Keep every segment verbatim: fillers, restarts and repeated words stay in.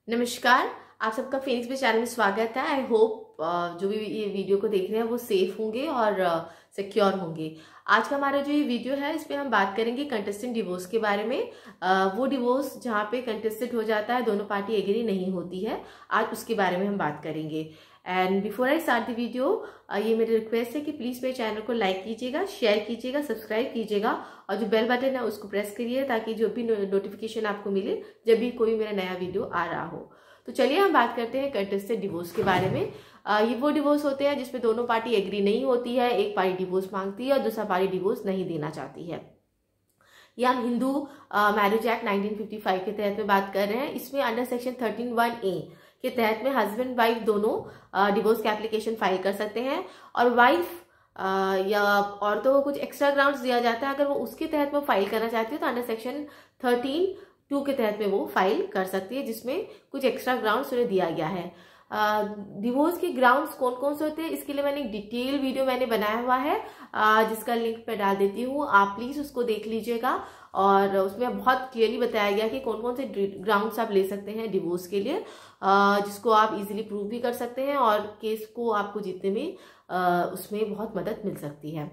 नमस्कार, आप सबका फिनिक्स पे चैनल में स्वागत है। आई होप जो भी ये वीडियो को देख रहे हैं वो सेफ होंगे और सिक्योर होंगे। आज का हमारा जो ये वीडियो है इसमें हम बात करेंगे कंटेस्टेंट डिवोर्स के बारे में। uh, वो डिवोर्स जहाँ पे कंटेस्टेंट हो जाता है, दोनों पार्टी एग्री नहीं होती है, आज उसके बारे में हम बात करेंगे। And before I start the video, ये मेरी रिक्वेस्ट है कि प्लीज मेरे चैनल को लाइक कीजिएगा, शेयर कीजिएगा, सब्सक्राइब कीजिएगा और जो बेल बटन है उसको प्रेस करिए ताकि जो भी नोटिफिकेशन आपको मिले जब भी कोई मेरा नया वीडियो आ रहा हो। तो चलिए हम बात करते हैं कंटेस्टेड डिवोर्स के बारे में। आ, ये वो डिवोर्स होते हैं जिसमें दोनों पार्टी एग्री नहीं होती है, एक पार्टी डिवोर्स मांगती है और दूसरा पार्टी डिवोर्स नहीं देना चाहती है। ये हम Hindu marriage act nineteen fifty five के तहत में बात कर रहे हैं। इसमें under section thirteen one A के तहत में हस्बैंड वाइफ दोनों डिवोर्स की एप्लीकेशन फाइल कर सकते हैं और वाइफ या औरतों को कुछ एक्स्ट्रा ग्राउंड्स दिया जाता है। अगर वो उसके तहत में फाइल करना चाहती है तो अंडर सेक्शन थर्टीन टू के तहत में वो फाइल कर सकती है, जिसमें कुछ एक्स्ट्रा ग्राउंड्स उन्हें दिया गया है। डिवोर्स के ग्राउंड्स कौन कौन से होते हैं इसके लिए मैंने एक डिटेल वीडियो मैंने बनाया हुआ है, uh, जिसका लिंक मैं डाल देती हूँ, आप प्लीज उसको देख लीजिएगा। और उसमें बहुत क्लियरली बताया गया कि कौन कौन से ग्राउंड्स आप ले सकते हैं डिवोर्स के लिए, uh, जिसको आप इजीली प्रूव भी कर सकते हैं और केस को आपको जीतने में uh, उसमें बहुत मदद मिल सकती है।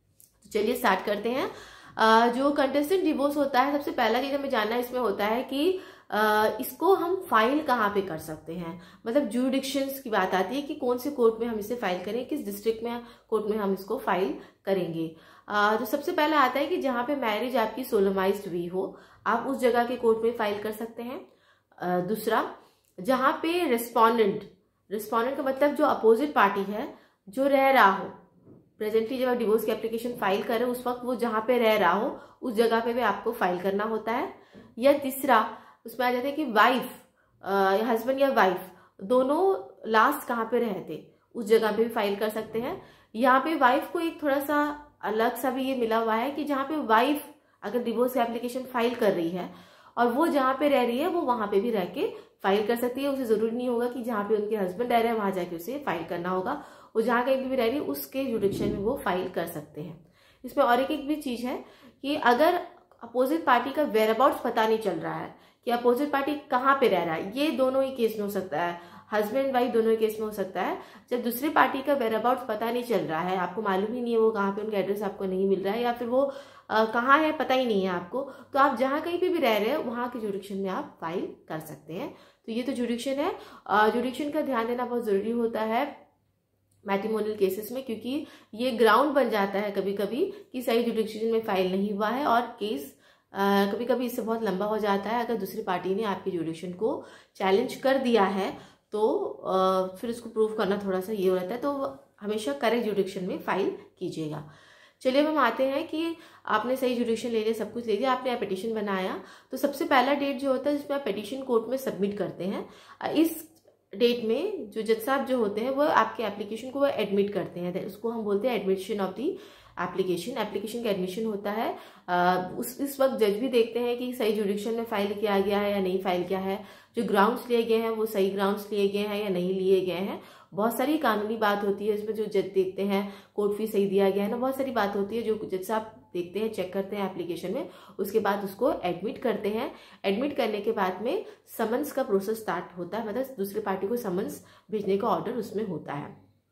तो चलिए स्टार्ट करते हैं। Uh, जो कंटेस्टेंट डिवोर्स होता है, सबसे पहला चीज हमें जानना इसमें होता है कि uh, इसको हम फाइल कहाँ पे कर सकते हैं। मतलब ज्यूरिडिक्शंस की बात आती है कि कौन से कोर्ट में हम इसे फाइल करें, किस डिस्ट्रिक्ट में कोर्ट में हम इसको फाइल करेंगे। uh, तो सबसे पहला आता है कि जहाँ पे मैरिज आपकी सोलमाइज्ड हुई हो, आप उस जगह के कोर्ट में फाइल कर सकते हैं। uh, दूसरा, जहाँ पे रिस्पॉन्डेंट रिस्पॉन्डेंट का मतलब जो अपोजिट पार्टी है, जो रह रहा हो प्रेजेंटली जब आप डिवोर्स की एप्लीकेशन फाइल करें उस वक्त वो जहां पे रह रहा हो उस जगह पे भी आपको फाइल करना होता है। या तीसरा उसमें आ जाता है कि वाइफ या हस्बैंड या वाइफ दोनों लास्ट कहाँ पे रहते उस जगह पे भी फाइल कर सकते हैं। यहाँ पे वाइफ को एक थोड़ा सा अलग सा भी ये मिला हुआ है कि जहाँ पे वाइफ अगर डिवोर्स की एप्लीकेशन फाइल कर रही है और वो जहाँ पे रह रही है वो वहां पे भी रह के फाइल कर सकती है। उसे जरूरी नहीं होगा कि जहाँ पे उनके हस्बैंड रह रहे हैं वहां जाके उसे फाइल करना होगा, वो जहाँ कहीं भी रह रही है उसके जुडिक्शन में वो फाइल कर सकते हैं। इसमें और एक एक भी चीज है कि अगर अपोजिट पार्टी का वेयर अबाउट्स पता नहीं चल रहा है कि अपोजिट पार्टी कहाँ पे रह रहा है, ये दोनों ही केस में हो सकता है, हस्बैंड वाइफ दोनों ही केस में हो सकता है। जब दूसरी पार्टी का वेयर अबाउट्स पता नहीं चल रहा है, आपको मालूम ही नहीं है वो कहाँ पे, उनका एड्रेस आपको नहीं मिल रहा है या फिर वो कहाँ है पता ही नहीं है आपको, तो आप जहाँ कहीं पे भी रह रहे हैं वहां के जुडिक्शन में आप फाइल कर सकते हैं। तो ये तो जुडिक्शन है। जुडिक्शन का ध्यान देना बहुत जरूरी होता है मैट्रिमोनियल केसेस में, क्योंकि ये ग्राउंड बन जाता है कभी कभी कि सही जुडिक्शन में फाइल नहीं हुआ है और केस आ, कभी कभी इससे बहुत लंबा हो जाता है। अगर दूसरी पार्टी ने आपके जुडिक्शन को चैलेंज कर दिया है तो आ, फिर उसको प्रूव करना थोड़ा सा ये हो रहता है, तो हमेशा करेक्ट जुडिक्शन में फाइल कीजिएगा। चलिए हम आते हैं कि आपने सही जुडिक्शन ले लिया, सब कुछ ले लिया, आपने पिटीशन बनाया, तो सबसे पहला डेट जो होता है जिसमें आप पिटीशन कोर्ट में सबमिट करते हैं, इस डेट में जो जज साहब जो होते हैं वो आपके एप्लीकेशन को वो एडमिट करते हैं, उसको हम बोलते हैं admission of the application. Application का एडमिशन होता है। आ, उस इस वक्त जज भी देखते हैं कि सही जुडिक्शन में फाइल किया गया है या नहीं फाइल किया है, जो ग्राउंड्स लिए गए हैं वो सही ग्राउंड्स लिए गए हैं या नहीं लिए गए हैं। बहुत सारी कानूनी बात होती है इसमें, जो जज देखते हैं कोर्ट फी सही दिया गया है ना, बहुत सारी बात होती है जो जज साहब देखते हैं, चेक करते हैं एप्लीकेशन में, उसके बाद उसको एडमिट करते हैं। एडमिट करने के बाद में समन्स का प्रोसेस स्टार्ट होता है, मतलब दूसरी पार्टी को समन्स भेजने का ऑर्डर उसमें होता है।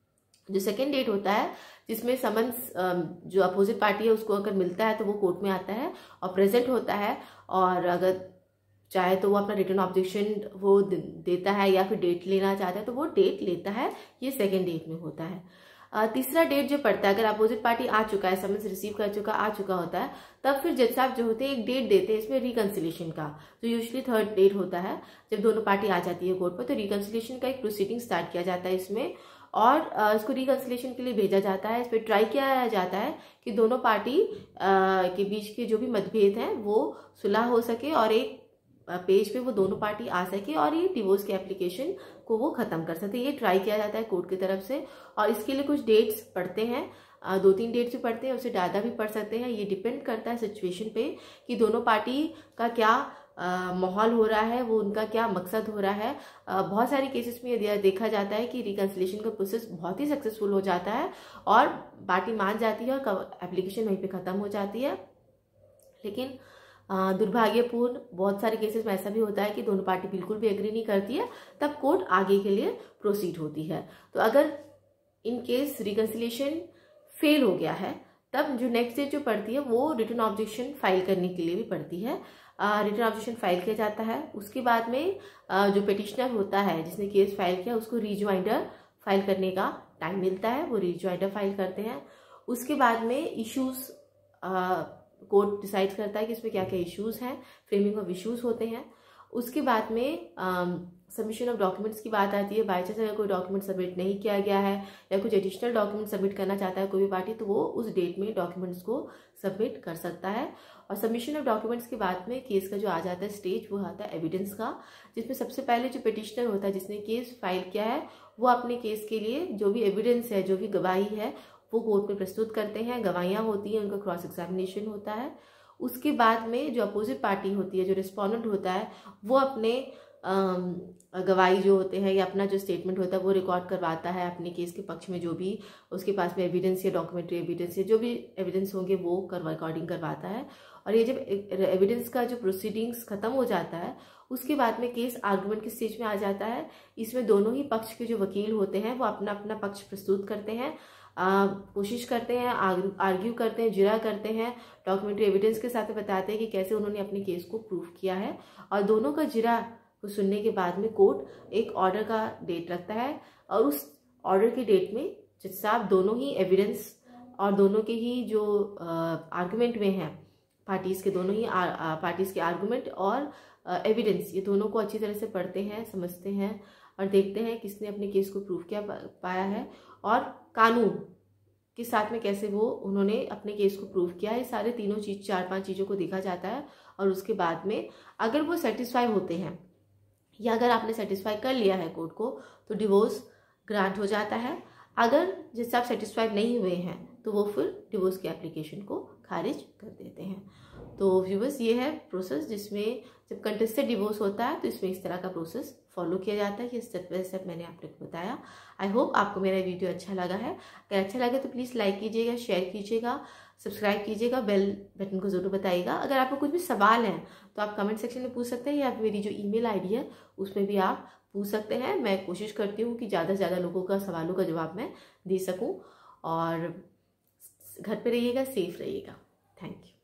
जो सेकेंड डेट होता है जिसमें समन्स जो अपोजिट पार्टी है उसको अगर मिलता है तो वो कोर्ट में आता है और प्रेजेंट होता है, और अगर चाहे तो वो अपना रिटर्न ऑब्जेक्शन वो देता है या फिर डेट लेना चाहता है तो वो डेट लेता है। ये सेकेंड डेट में होता है। तीसरा डेट जो पड़ता है, अगर अपोजिट पार्टी आ चुका है, समन्स रिसीव कर चुका आ चुका होता है, तब फिर जज साहब जो होते हैं एक डेट देते हैं इसमें रिकंसिलेशन का, जो यूजुअली थर्ड डेट होता है। जब दोनों पार्टी आ जाती है कोर्ट पर तो रिकंसिलेशन का एक प्रोसीडिंग स्टार्ट किया जाता है इसमें, और इसको रिकंसिलेशन के लिए भेजा जाता है। इस पर ट्राई किया जाता है कि दोनों पार्टी के बीच के जो भी मतभेद हैं वो सुलह हो सके और एक पेज पे वो दोनों पार्टी आ सके और ये डिवोर्स की एप्लीकेशन को वो खत्म कर सकते हैं। ये ट्राई किया जाता है कोर्ट की तरफ से, और इसके लिए कुछ डेट्स पढ़ते हैं, दो तीन डेट्स भी पढ़ते हैं, उससे ज़्यादा भी पढ़ सकते हैं। ये डिपेंड करता है सिचुएशन पे कि दोनों पार्टी का क्या माहौल हो रहा है, वो उनका क्या मकसद हो रहा है। आ, बहुत सारे केसेस में ये देखा जाता है कि रिकंसिलेशन का प्रोसेस बहुत ही सक्सेसफुल हो जाता है और पार्टी मान जाती है और एप्लीकेशन वहीं पे ख़त्म हो जाती है। लेकिन दुर्भाग्यपूर्ण बहुत सारे केसेस में ऐसा भी होता है कि दोनों पार्टी बिल्कुल भी एग्री नहीं करती है, तब कोर्ट आगे के लिए प्रोसीड होती है। तो अगर इन केस रिकंसिलिएशन फेल हो गया है, तब जो नेक्स्ट स्टेज जो पड़ती है वो रिटन ऑब्जेक्शन फाइल करने के लिए भी पड़ती है। रिटन ऑब्जेक्शन फाइल किया जाता है। उसके बाद में uh, जो पिटिशनर होता है जिसने केस फाइल किया, उसको रीज्वाइंडर फाइल करने का टाइम मिलता है, वो रीज्वाइंडर फाइल करते हैं। उसके बाद में इश्यूज कोर्ट डिसाइड करता है कि इसमें क्या क्या इश्यूज हैं, फ्रेमिंग ऑफ इश्यूज होते हैं। उसके बाद में सबमिशन ऑफ डॉक्यूमेंट्स की बात आती है। बाई चांस अगर कोई डॉक्यूमेंट सबमिट नहीं किया गया है या कुछ एडिशनल डॉक्यूमेंट सबमिट करना चाहता है कोई भी पार्टी, तो वो उस डेट में डॉक्यूमेंट्स को सबमिट कर सकता है। और सबमिशन ऑफ डॉक्यूमेंट्स के बाद में केस का जो आ जाता है स्टेज, वो आता है एविडेंस का, जिसमें सबसे पहले जो पिटिशनर होता है जिसने केस फाइल किया है, वो अपने केस के लिए जो भी एविडेंस है, जो भी गवाही है, वो कोर्ट में प्रस्तुत करते हैं। गवाहियाँ होती हैं, उनका क्रॉस एग्जामिनेशन होता है। उसके बाद में जो अपोजिट पार्टी होती है, जो रिस्पोंडेंट होता है, वो अपने गवाही जो होते हैं या अपना जो स्टेटमेंट होता है वो रिकॉर्ड करवाता है अपने केस के पक्ष में। जो भी उसके पास में एविडेंस या डॉक्यूमेंट्री एविडेंस या जो भी एविडेंस होंगे वो कर रिकॉर्डिंग करवाता है। और ये जब एविडेंस का जो प्रोसीडिंग्स खत्म हो जाता है, उसके बाद में केस आर्गुमेंट के स्टेज में आ जाता है। इसमें दोनों ही पक्ष के जो वकील होते हैं वो अपना अपना पक्ष प्रस्तुत करते हैं, कोशिश करते हैं, आर्ग्यू करते हैं, जिरा करते हैं, डॉक्यूमेंट्री एविडेंस के साथ बताते हैं कि कैसे उन्होंने अपने केस को प्रूव किया है। और दोनों का जिरा को सुनने के बाद में कोर्ट एक ऑर्डर का डेट रखता है, और उस ऑर्डर की डेट में जज साहब दोनों ही एविडेंस और दोनों के ही जो आर्गुमेंट में हैं पार्टीज के, दोनों ही पार्टीज के आर्गुमेंट और एविडेंस, ये दोनों को अच्छी तरह से पढ़ते हैं, समझते हैं और देखते हैं किसने अपने केस को प्रूव किया पाया है और कानून के साथ में कैसे वो उन्होंने अपने केस को प्रूव किया है। सारे तीनों चीज चार पांच चीज़ों को देखा जाता है। और उसके बाद में अगर वो सेटिस्फाई होते हैं या अगर आपने सेटिस्फाई कर लिया है कोर्ट को, तो डिवोर्स ग्रांट हो जाता है। अगर जिससे आप सेटिस्फाइड नहीं हुए हैं तो वो फिर डिवोर्स के एप्लीकेशन को खारिज कर देते हैं। तो व्यूअर्स, ये है प्रोसेस जिसमें जब कंटेस्टेड डिवोर्स होता है तो इसमें इस तरह का प्रोसेस फॉलो किया जाता है। ये स्टेप बाय स्टेप मैंने आप लोग को बताया। आई होप आपको मेरा वीडियो अच्छा लगा है। अगर अच्छा लगे तो प्लीज़ लाइक कीजिएगा, शेयर कीजिएगा, सब्सक्राइब कीजिएगा, बेल बटन को जरूर बताइएगा। अगर आपको कुछ भी सवाल है तो आप कमेंट सेक्शन में पूछ सकते हैं या मेरी जो ईमेल आईडी है उसमें भी आप पूछ सकते हैं। मैं कोशिश करती हूँ कि ज़्यादा से ज़्यादा लोगों का सवालों का जवाब मैं दे सकूँ। और घर पे रहिएगा, सेफ रहिएगा। Thank you.